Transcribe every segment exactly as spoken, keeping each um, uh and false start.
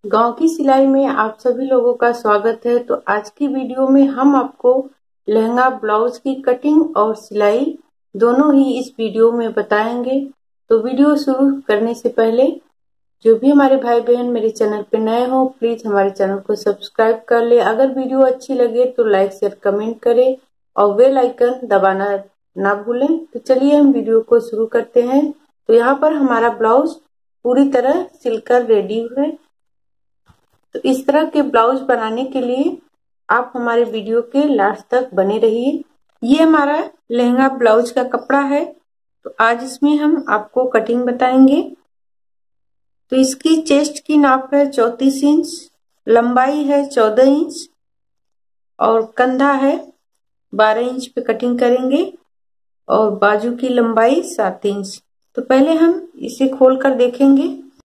गांव की सिलाई में आप सभी लोगों का स्वागत है। तो आज की वीडियो में हम आपको लहंगा ब्लाउज की कटिंग और सिलाई दोनों ही इस वीडियो में बताएंगे। तो वीडियो शुरू करने से पहले जो भी हमारे भाई बहन मेरे चैनल पे नए हो प्लीज हमारे चैनल को सब्सक्राइब कर ले। अगर वीडियो अच्छी लगे तो लाइक शेयर कमेंट करें और बेल आइकन दबाना ना भूलें। तो चलिए हम वीडियो को शुरू करते हैं। तो यहाँ पर हमारा ब्लाउज पूरी तरह सिलकर रेडी है। तो इस तरह के ब्लाउज बनाने के लिए आप हमारे वीडियो के लास्ट तक बने रहिए। ये हमारा लहंगा ब्लाउज का कपड़ा है। तो आज इसमें हम आपको कटिंग बताएंगे। तो इसकी चेस्ट की नाप है चौतीस इंच, लंबाई है चौदह इंच और कंधा है बारह इंच पे कटिंग करेंगे और बाजू की लंबाई सात इंच। तो पहले हम इसे खोलकर देखेंगे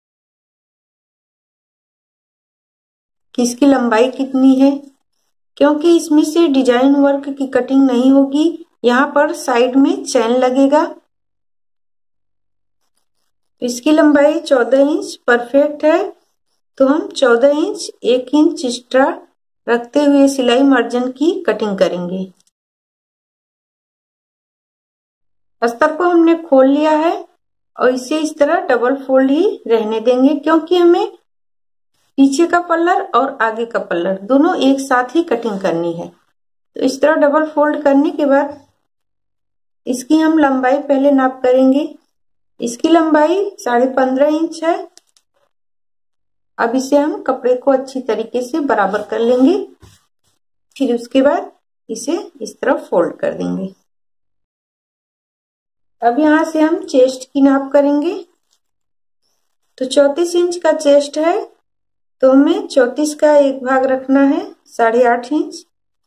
कि इसकी लंबाई कितनी है, क्योंकि इसमें से डिजाइन वर्क की कटिंग नहीं होगी। यहाँ पर साइड में चैन लगेगा। इसकी लंबाई चौदह इंच परफेक्ट है। तो हम चौदह इंच एक इंच एक्स्ट्रा रखते हुए सिलाई मार्जिन की कटिंग करेंगे। अस्तर को हमने खोल लिया है और इसे इस तरह डबल फोल्ड ही रहने देंगे, क्योंकि हमें पीछे का पल्लर और आगे का पल्लर दोनों एक साथ ही कटिंग करनी है। तो इस तरह डबल फोल्ड करने के बाद इसकी हम लंबाई पहले नाप करेंगे। इसकी लंबाई साढ़े पंद्रह इंच है। अब इसे हम कपड़े को अच्छी तरीके से बराबर कर लेंगे। फिर उसके बाद इसे इस तरह फोल्ड कर देंगे। अब यहां से हम चेस्ट की नाप करेंगे। तो चौतीस इंच का चेस्ट है, तो हमें चौतीस का एक भाग रखना है साढ़े आठ इंच।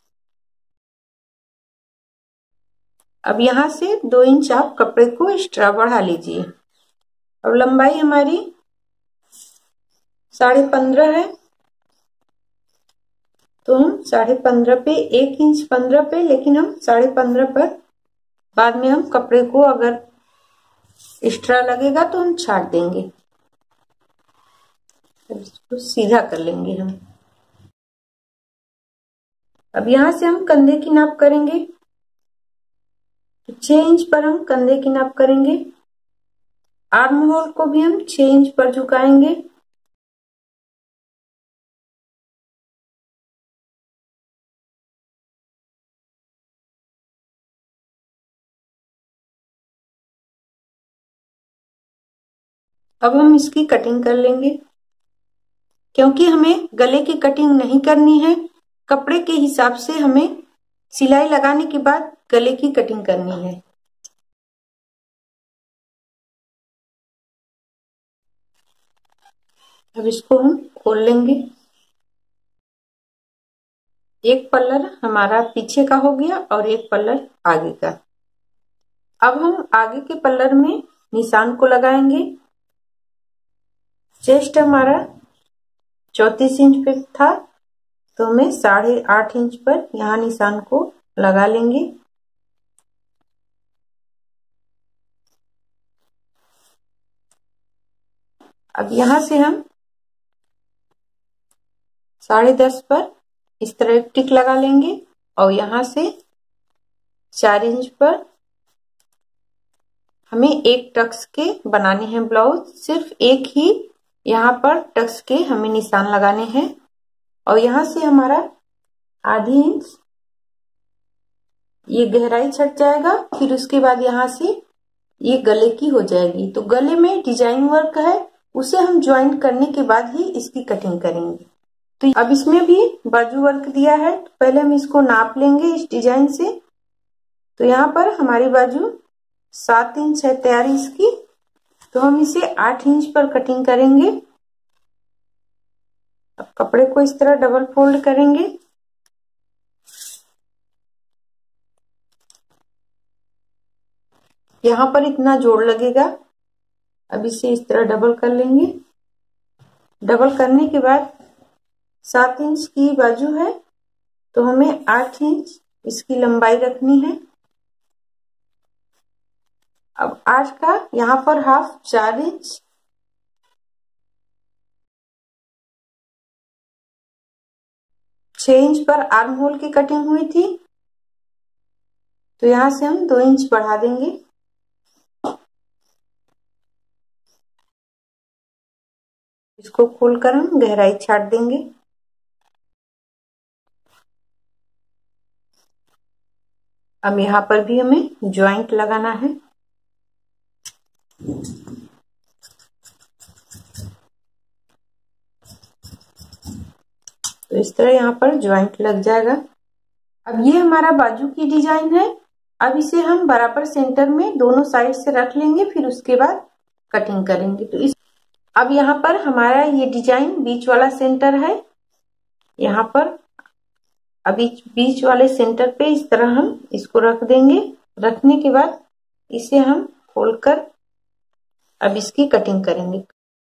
अब यहां से दो इंच आप कपड़े को एक्स्ट्रा बढ़ा लीजिए। अब लंबाई हमारी साढ़े पंद्रह है, तो हम साढ़े पंद्रह पे एक इंच पंद्रह पे, लेकिन हम साढ़े पंद्रह पर बाद में हम कपड़े को अगर एक्स्ट्रा लगेगा तो हम छाट देंगे। अब इसको सीधा कर लेंगे हम। अब यहां से हम कंधे की नाप करेंगे। तो छह इंच पर हम कंधे की नाप करेंगे। आर्म होल को भी हम छह इंच पर झुकाएंगे। अब हम इसकी कटिंग कर लेंगे, क्योंकि हमें गले की कटिंग नहीं करनी है। कपड़े के हिसाब से हमें सिलाई लगाने के बाद गले की कटिंग करनी है। अब इसको हम खोल लेंगे। एक पल्लर हमारा पीछे का हो गया और एक पल्लर आगे का। अब हम आगे के पल्लर में निशान को लगाएंगे। चेस्ट हमारा चौतीस इंच पे था, तो हमें साढ़े आठ इंच पर यहाँ निशान को लगा लेंगे। अब यहां से हम साढ़े दस पर इस तरह एक टिक लगा लेंगे और यहां से चार इंच पर हमें एक टक्स के बनाने हैं ब्लाउज। सिर्फ एक ही यहाँ पर टक्स के हमें निशान लगाने हैं और यहां से हमारा आधी इंच ये गहराई छट जाएगा। फिर उसके बाद यहाँ से ये गले की हो जाएगी। तो गले में डिजाइन वर्क है, उसे हम ज्वाइन करने के बाद ही इसकी कटिंग करेंगे। तो अब इसमें भी बाजू वर्क दिया है, तो पहले हम इसको नाप लेंगे इस डिजाइन से। तो यहाँ पर हमारी बाजू सात इंच है तैयारी इसकी, तो हम इसे आठ इंच पर कटिंग करेंगे। अब कपड़े को इस तरह डबल फोल्ड करेंगे। यहाँ पर इतना जोड़ लगेगा। अब इसे इस तरह डबल कर लेंगे। डबल करने के बाद सात इंच की बाजू है, तो हमें आठ इंच इसकी लंबाई रखनी है। अब आठ का यहाँ पर हाफ चार इंच छह इंच पर आर्म होल की कटिंग हुई थी, तो यहाँ से हम दो इंच बढ़ा देंगे। इसको खोलकर हम गहराई छाट देंगे। अब यहाँ पर भी हमें जॉइंट लगाना है। तो इस तरह यहाँ पर जॉइंट लग जाएगा। अब ये हमारा बाजू की डिजाइन है। अब इसे हम बराबर सेंटर में दोनों साइड से रख लेंगे, फिर उसके बाद कटिंग करेंगे। तो इस अब यहाँ पर हमारा ये डिजाइन बीच वाला सेंटर है। यहाँ पर अभी बीच वाले सेंटर पे इस तरह हम इसको रख देंगे। रखने के बाद इसे हम खोलकर अब इसकी कटिंग करेंगे।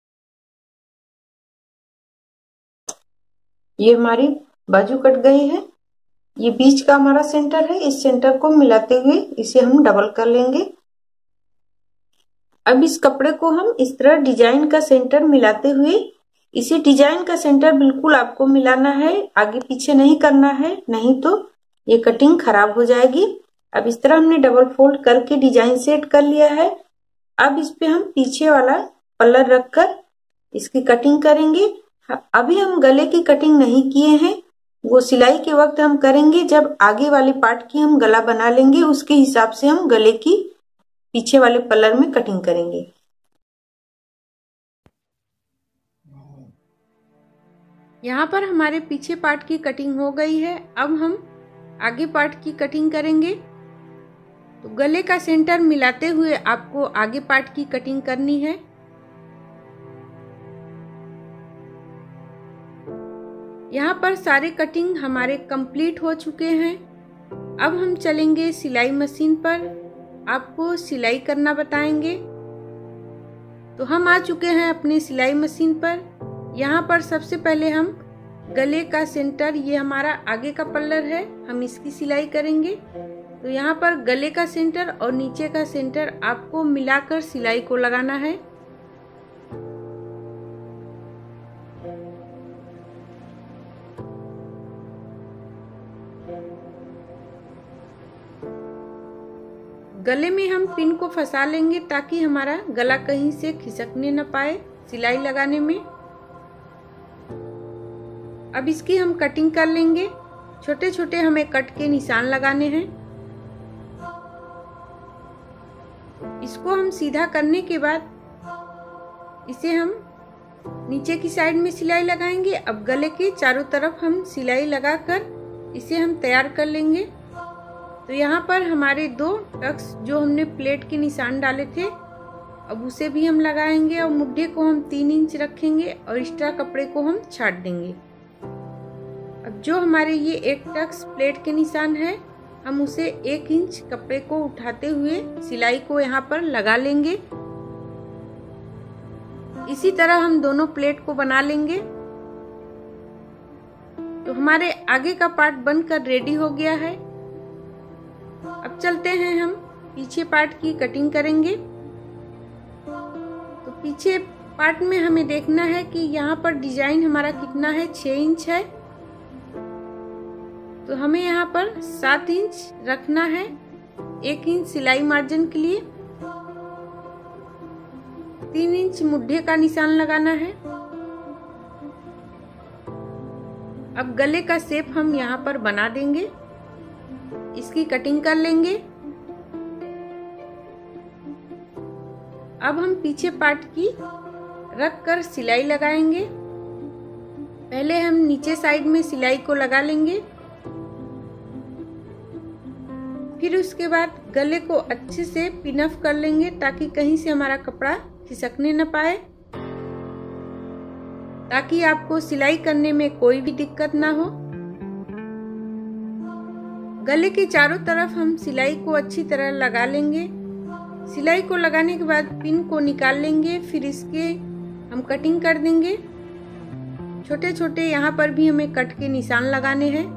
ये हमारी बाजू कट गई है। ये बीच का हमारा सेंटर है। इस सेंटर को मिलाते हुए इसे हम डबल कर लेंगे। अब इस कपड़े को हम इस तरह डिजाइन का सेंटर मिलाते हुए, इसे डिजाइन का सेंटर बिल्कुल आपको मिलाना है, आगे पीछे नहीं करना है, नहीं तो ये कटिंग खराब हो जाएगी। अब इस तरह हमने डबल फोल्ड करके डिजाइन सेट कर लिया है। अब इस पे हम पीछे वाला पल्लर रखकर इसकी कटिंग करेंगे। अभी हम गले की कटिंग नहीं किए हैं, वो सिलाई के वक्त हम करेंगे। जब आगे वाले पार्ट की हम गला बना लेंगे, उसके हिसाब से हम गले की पीछे वाले पल्लर में कटिंग करेंगे। यहाँ पर हमारे पीछे पार्ट की कटिंग हो गई है। अब हम आगे पार्ट की कटिंग करेंगे। तो गले का सेंटर मिलाते हुए आपको आगे पार्ट की कटिंग करनी है। यहाँ पर सारे कटिंग हमारे कंप्लीट हो चुके हैं। अब हम चलेंगे सिलाई मशीन पर, आपको सिलाई करना बताएंगे। तो हम आ चुके हैं अपनी सिलाई मशीन पर। यहाँ पर सबसे पहले हम गले का सेंटर, ये हमारा आगे का पल्लर है, हम इसकी सिलाई करेंगे। तो यहाँ पर गले का सेंटर और नीचे का सेंटर आपको मिलाकर सिलाई को लगाना है। गले में हम पिन को फंसा लेंगे ताकि हमारा गला कहीं से खिसकने न पाए सिलाई लगाने में। अब इसकी हम कटिंग कर लेंगे। छोटे छोटे हमें कट के निशान लगाने हैं। इसको हम सीधा करने के बाद इसे हम नीचे की साइड में सिलाई लगाएंगे। अब गले के चारों तरफ हम सिलाई लगाकर इसे हम तैयार कर लेंगे। तो यहाँ पर हमारे दो टक्स जो हमने प्लेट के निशान डाले थे, अब उसे भी हम लगाएंगे और मुड्ढे को हम तीन इंच रखेंगे और एक्स्ट्रा कपड़े को हम छाट देंगे। अब जो हमारे ये एक टक्स प्लेट के निशान है, हम उसे एक इंच कपड़े को उठाते हुए सिलाई को यहाँ पर लगा लेंगे। इसी तरह हम दोनों प्लेट को बना लेंगे। तो हमारे आगे का पार्ट बनकर रेडी हो गया है। अब चलते हैं हम पीछे पार्ट की कटिंग करेंगे। तो पीछे पार्ट में हमें देखना है कि यहाँ पर डिजाइन हमारा कितना है, छह इंच है। तो हमें यहाँ पर सात इंच रखना है, एक इंच सिलाई मार्जिन के लिए। तीन इंच मुड्ढे का निशान लगाना है। अब गले का शेप हम यहाँ पर बना देंगे, इसकी कटिंग कर लेंगे। अब हम पीछे पार्ट की रख कर सिलाई लगाएंगे। पहले हम नीचे साइड में सिलाई को लगा लेंगे, फिर उसके बाद गले को अच्छे से पिन अप कर लेंगे ताकि कहीं से हमारा कपड़ा खिसकने न पाए, ताकि आपको सिलाई करने में कोई भी दिक्कत ना हो। गले के चारों तरफ हम सिलाई को अच्छी तरह लगा लेंगे। सिलाई को लगाने के बाद पिन को निकाल लेंगे, फिर इसके हम कटिंग कर देंगे। छोटे छोटे यहाँ पर भी हमें कट के निशान लगाने हैं।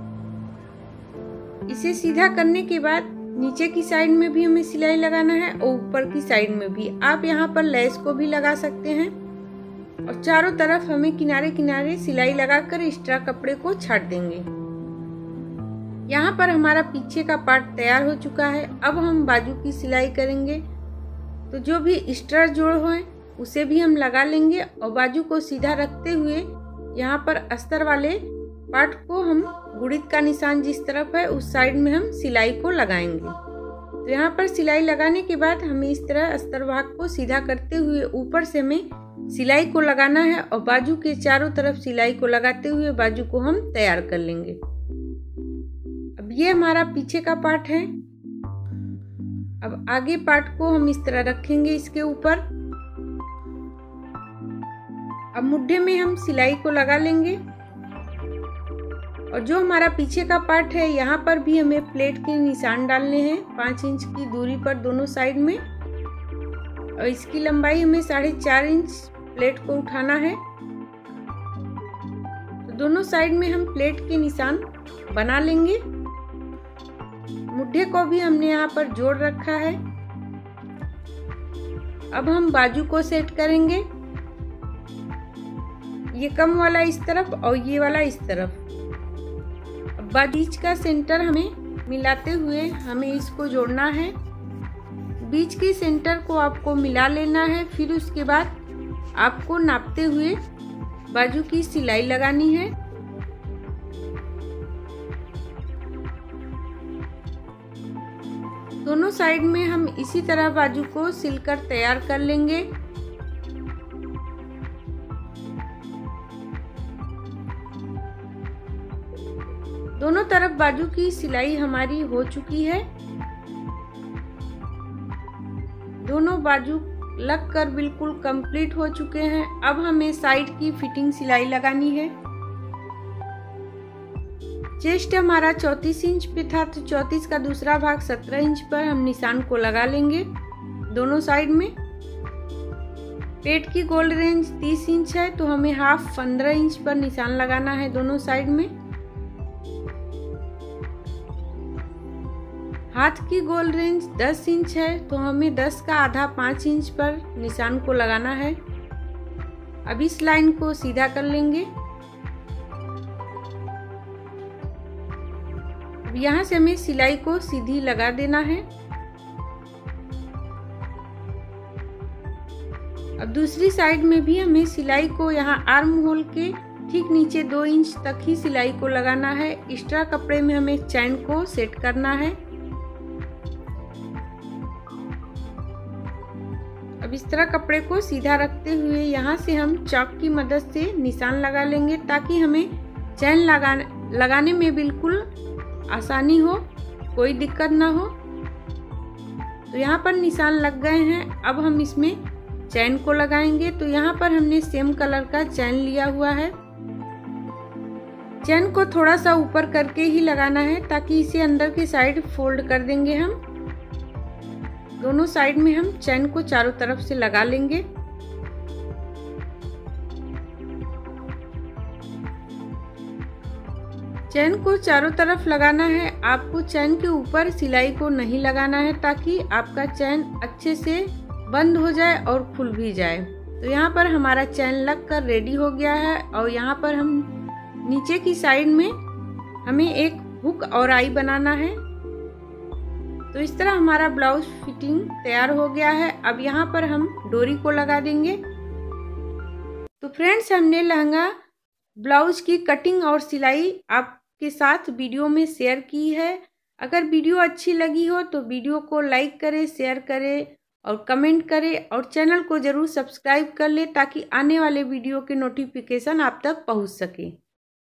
इसे सीधा करने के बाद नीचे की साइड में भी हमें सिलाई लगाना है और ऊपर की साइड में भी। आप यहाँ पर लेस को भी लगा सकते हैं। और चारों तरफ हमें किनारे किनारे सिलाई लगाकर एक्स्ट्रा कपड़े को छाट देंगे। यहाँ पर हमारा पीछे का पार्ट तैयार हो चुका है। अब हम बाजू की सिलाई करेंगे। तो जो भी एक्स्ट्रा जोड़ है उसे भी हम लगा लेंगे और बाजू को सीधा रखते हुए यहाँ पर अस्तर वाले पार्ट को हम गुड़ित का निशान जिस तरफ है उस साइड में हम सिलाई को लगाएंगे। तो यहाँ पर सिलाई लगाने के बाद हमें इस तरह अस्तर भाग को सीधा करते हुए ऊपर से हमें सिलाई को लगाना है और बाजू के चारों तरफ सिलाई को लगाते हुए बाजू को हम तैयार कर लेंगे। अब ये हमारा पीछे का पार्ट है। अब आगे पार्ट को हम इस तरह रखेंगे इसके ऊपर। अब मुड्ढे में हम सिलाई को लगा लेंगे और जो हमारा पीछे का पार्ट है यहाँ पर भी हमें प्लेट के निशान डालने हैं पाँच इंच की दूरी पर दोनों साइड में, और इसकी लंबाई हमें साढ़े चार इंच प्लेट को उठाना है। तो दोनों साइड में हम प्लेट के निशान बना लेंगे। मुड्ढे को भी हमने यहाँ पर जोड़ रखा है। अब हम बाजू को सेट करेंगे। ये कम वाला इस तरफ और ये वाला इस तरफ। अब बीच का सेंटर हमें मिलाते हुए हमें इसको जोड़ना है। बीच के सेंटर को आपको मिला लेना है। फिर उसके बाद आपको नापते हुए बाजू की सिलाई लगानी है। दोनों साइड में हम इसी तरह बाजू को सिलकर तैयार कर लेंगे। दोनों तरफ बाजू की सिलाई हमारी हो चुकी है। दोनों बाजू लगकर बिल्कुल कंप्लीट हो चुके हैं। अब हमें साइड की फिटिंग सिलाई लगानी है। चेस्ट हमारा चौंतीस इंच पे था तो चौंतीस का दूसरा भाग सत्रह इंच पर हम निशान को लगा लेंगे दोनों साइड में। पेट की गोल रेंज तीस इंच है तो हमें हाफ पंद्रह इंच पर निशान लगाना है दोनों साइड में। हाथ की गोल रेंज दस इंच है तो हमें दस का आधा पाँच इंच पर निशान को लगाना है। अब इस लाइन को सीधा कर लेंगे। यहाँ से हमें सिलाई को सीधी लगा देना है। अब दूसरी साइड में भी हमें सिलाई को यहाँ आर्म होल के ठीक नीचे दो इंच तक ही सिलाई को लगाना है। एक्स्ट्रा कपड़े में हमें चैन को सेट करना है। अब इस तरह कपड़े को सीधा रखते हुए यहाँ से हम चाक की मदद से निशान लगा लेंगे ताकि हमें चैन लगाने लगाने में बिल्कुल आसानी हो, कोई दिक्कत ना हो। तो यहाँ पर निशान लग गए हैं। अब हम इसमें चैन को लगाएंगे। तो यहाँ पर हमने सेम कलर का चैन लिया हुआ है। चैन को थोड़ा सा ऊपर करके ही लगाना है ताकि इसे अंदर की साइड फोल्ड कर देंगे हम। दोनों साइड में हम चैन को चारों तरफ से लगा लेंगे। चैन को चारों तरफ लगाना है। आपको चैन के ऊपर सिलाई को नहीं लगाना है ताकि आपका चैन अच्छे से बंद हो जाए और खुल भी जाए। तो यहाँ पर हमारा चैन लगकर रेडी हो गया है और यहाँ पर हम नीचे की साइड में हमें एक हुक और आई बनाना है। तो इस तरह हमारा ब्लाउज फिटिंग तैयार हो गया है। अब यहाँ पर हम डोरी को लगा देंगे। तो फ्रेंड्स, हमने लहंगा ब्लाउज की कटिंग और सिलाई आपके साथ वीडियो में शेयर की है। अगर वीडियो अच्छी लगी हो तो वीडियो को लाइक करें, शेयर करें और कमेंट करें और चैनल को ज़रूर सब्सक्राइब कर ले ताकि आने वाले वीडियो के नोटिफिकेशन आप तक पहुंच सके।